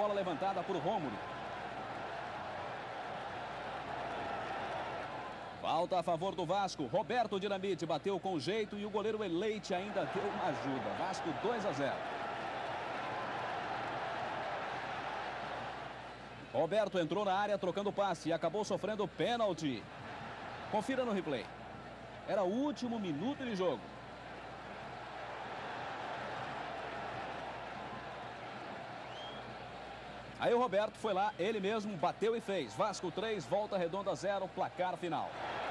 Bola levantada por Rômulo. Falta a favor do Vasco. Roberto Dinamite bateu com jeito e o goleiro Eleite ainda deu uma ajuda. Vasco 2-0. Roberto entrou na área trocando passe e acabou sofrendo pênalti. Confira no replay. Era o último minuto de jogo. Aí o Roberto foi lá, ele mesmo bateu e fez. Vasco 3, Volta Redonda 0, placar final.